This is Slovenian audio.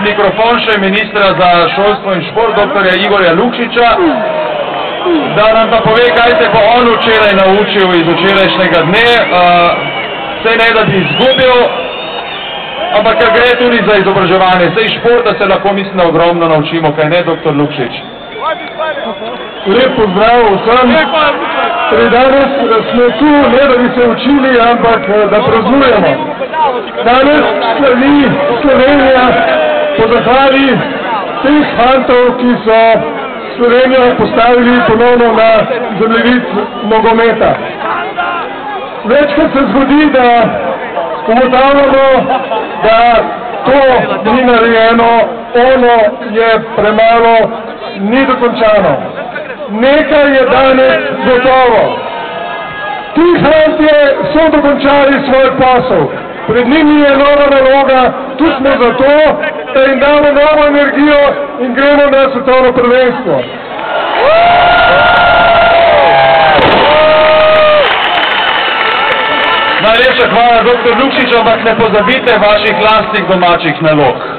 mikrofon še ministra za šolstvo in šport, dr. Igorja Lukšiča, da nam pa pove, kaj se bo on včeraj naučil iz včerajšnjega dne. Sej ne, da bi izgubil, ampak ker gre tudi za izobraževanje. Sej športa se lahko, mislim, ogromno naučimo, kaj ne, dr. Lukšič? Lep pozdrav vsem. Danes smo tu, ne da bi se učili, ampak da praznujemo. Danes slavi Slovenija po zahvali teh fantov, ki so Slovenijo postavili ponovno na zemljevid nogometa. Večkrat se zgodi, da ugotavljamo, da to ni narejeno, ono je premalo, ni dokončano. Nekaj je danes gotovo. Ti fantje so dokončali svoj posel. Pred njimi je nova naloga, tu smo zato, da jim damo novo energijo in gremo na svetovno prvenstvo. Najlepša hvala, dr. Lukšič, ampak ne pozabite vaših lastnih domačih nalog.